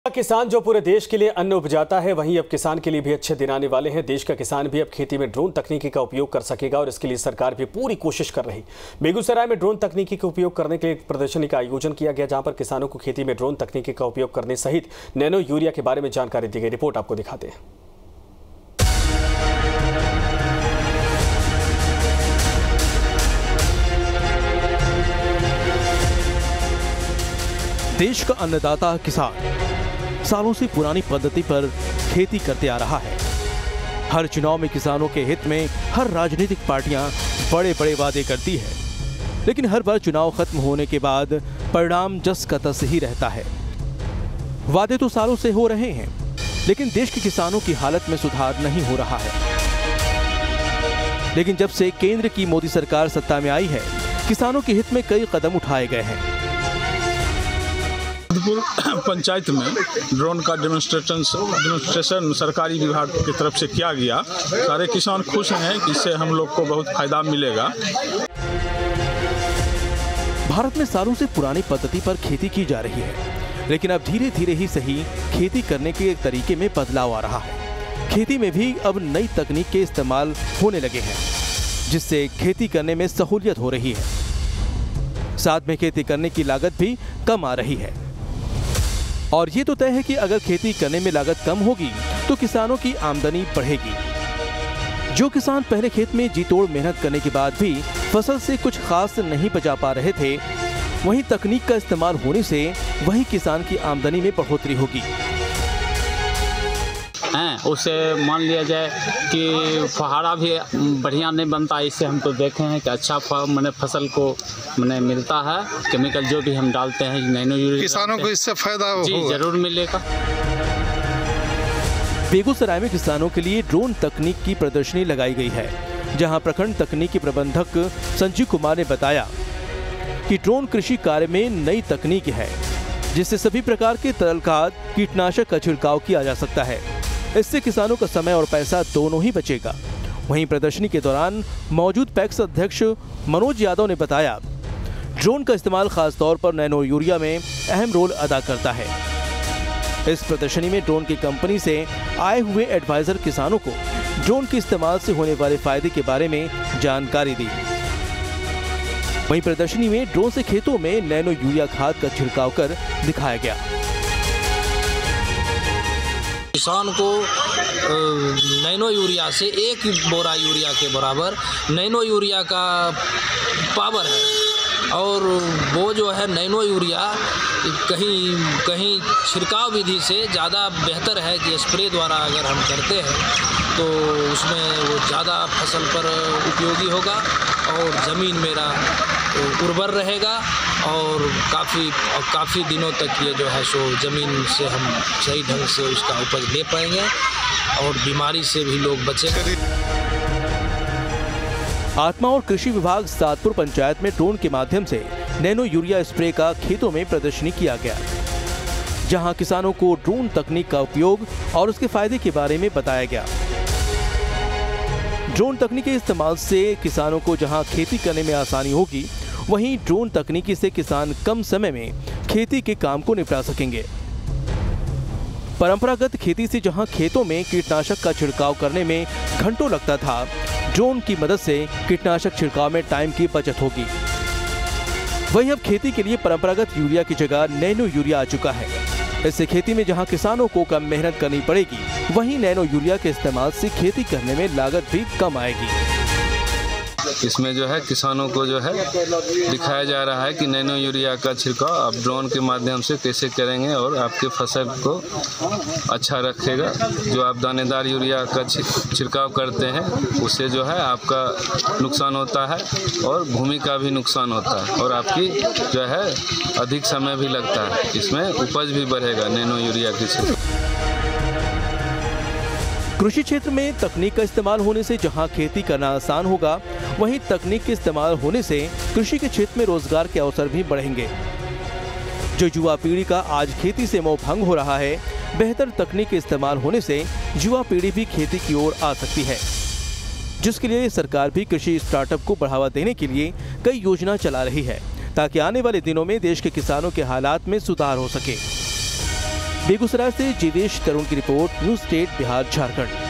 किसान जो पूरे देश के लिए अन्न उपजाता है, वहीं अब किसान के लिए भी अच्छे दिन आने वाले हैं। देश का किसान भी अब खेती में ड्रोन तकनीकी का उपयोग कर सकेगा और इसके लिए सरकार भी पूरी कोशिश कर रही। बेगूसराय में ड्रोन तकनीकी का उपयोग करने के लिए एक प्रदर्शनी का आयोजन किया गया, जहां पर किसानों को खेती में ड्रोन तकनीकी का उपयोग करने सहित नैनो यूरिया के बारे में जानकारी दी गई। रिपोर्ट आपको दिखाते हैं। देश का अन्नदाता किसान सालों से पुरानी पद्धति पर खेती करते आ रहा है। हर चुनाव में किसानों के हित में हर राजनीतिक पार्टियां बड़े बड़े वादे करती है, लेकिन हर बार चुनाव खत्म होने के बाद परिणाम जस का तस ही रहता है। वादे तो सालों से हो रहे हैं, लेकिन देश के किसानों की हालत में सुधार नहीं हो रहा है। लेकिन जब से केंद्र की मोदी सरकार सत्ता में आई है, किसानों के हित में कई कदम उठाए गए हैं। पंचायत में ड्रोन का डेमोन्स्ट्रेशन सरकारी विभाग की तरफ से किया गया। सारे किसान खुश हैं कि इससे हम लोग को बहुत फायदा मिलेगा। भारत में सालों से पुरानी पद्धति पर खेती की जा रही है, लेकिन अब धीरे धीरे ही सही खेती करने के तरीके में बदलाव आ रहा है। खेती में भी अब नई तकनीक के इस्तेमाल होने लगे हैं, जिससे खेती करने में सहूलियत हो रही है। साथ में खेती करने की लागत भी कम आ रही है। और ये तो तय है कि अगर खेती करने में लागत कम होगी तो किसानों की आमदनी बढ़ेगी। जो किसान पहले खेत में जी तोड़ मेहनत करने के बाद भी फसल से कुछ खास नहीं बचा पा रहे थे, वहीं तकनीक का इस्तेमाल होने से वही किसान की आमदनी में बढ़ोतरी होगी। उससे मान लिया जाए कि फहारा भी बढ़िया नहीं बनता। इससे हम तो देखे हैं कि अच्छा फसल को मिलता है। केमिकल जो भी हम डालते हैं नैनो यूरिया, किसानों को इससे फायदा जी जरूर मिलेगा। बेगूसराय में किसानों के लिए ड्रोन तकनीक की प्रदर्शनी लगाई गई है, जहां प्रखंड तकनीकी प्रबंधक संजीव कुमार ने बताया कि ड्रोन कृषि कार्य में नई तकनीक है, जिससे सभी प्रकार के तरल खाद कीटनाशक का छिड़काव किया जा सकता है। इससे किसानों का समय और पैसा दोनों ही बचेगा। वहीं प्रदर्शनी के दौरान मौजूद पैक्स अध्यक्ष मनोज यादव ने बताया, ड्रोन का इस्तेमाल खास तौर पर नैनो यूरिया में अहम रोल अदा करता है। इस प्रदर्शनी में ड्रोन की कंपनी से आए हुए एडवाइजर किसानों को ड्रोन के इस्तेमाल से होने वाले फायदे के बारे में जानकारी दी। वहीं प्रदर्शनी में ड्रोन से खेतों में नैनो यूरिया खाद का छिड़काव कर दिखाया गया। किसान को नैनो यूरिया से 1 बोरा यूरिया के बराबर नैनो यूरिया का पावर है, और वो जो है नैनो यूरिया कहीं छिड़काव विधि से ज़्यादा बेहतर है कि स्प्रे द्वारा अगर हम करते हैं तो उसमें वो ज़्यादा फसल पर उपयोगी होगा और ज़मीन मेरा उर्वर रहेगा और काफ़ी दिनों तक ये जो है सो ज़मीन से हम सही ढंग से उसका उपज ले पाएंगे और बीमारी से भी लोग बचेंगे। आत्मा और कृषि विभाग सातपुर पंचायत में ड्रोन के माध्यम से नैनो यूरिया स्प्रे का खेतों में प्रदर्शनी किया गया, जहां किसानों को ड्रोन तकनीक का उपयोग और उसके फायदे के बारे में बताया गया। ड्रोन तकनीक के इस्तेमाल से किसानों को जहां खेती करने में आसानी होगी, वहीं ड्रोन तकनीकी से किसान कम समय में खेती के काम को निपटा सकेंगे। परंपरागत खेती से जहां खेतों में कीटनाशक का छिड़काव करने में घंटों लगता था, ड्रोन की मदद से कीटनाशक छिड़काव में टाइम की बचत होगी। वहीं अब खेती के लिए परंपरागत यूरिया की जगह नैनो यूरिया आ चुका है। इससे खेती में जहां किसानों को कम मेहनत करनी पड़ेगी, वहीं नैनो यूरिया के इस्तेमाल से खेती करने में लागत भी कम आएगी। इसमें जो है किसानों को जो है दिखाया जा रहा है कि नैनो यूरिया का छिड़काव आप ड्रोन के माध्यम से कैसे करेंगे और आपके फसल को अच्छा रखेगा। जो आप दानेदार यूरिया का छिड़काव करते हैं, उससे जो है आपका नुकसान होता है और भूमि का भी नुकसान होता है और आपकी जो है अधिक समय भी लगता है। इसमें उपज भी बढ़ेगा नैनो यूरिया के छिड़काव। कृषि क्षेत्र में तकनीक का इस्तेमाल होने से जहां खेती करना आसान होगा, वहीं तकनीक के इस्तेमाल होने से कृषि के क्षेत्र में रोजगार के अवसर भी बढ़ेंगे। जो युवा पीढ़ी का आज खेती से मोह भंग हो रहा है, बेहतर तकनीक के इस्तेमाल होने से युवा पीढ़ी भी खेती की ओर आ सकती है, जिसके लिए सरकार भी कृषि स्टार्टअप को बढ़ावा देने के लिए कई योजना चला रही है, ताकि आने वाले दिनों में देश के किसानों के हालात में सुधार हो सके। बेगूसराय से जीवेश तरुण की रिपोर्ट, न्यूज़ स्टेट बिहार झारखंड।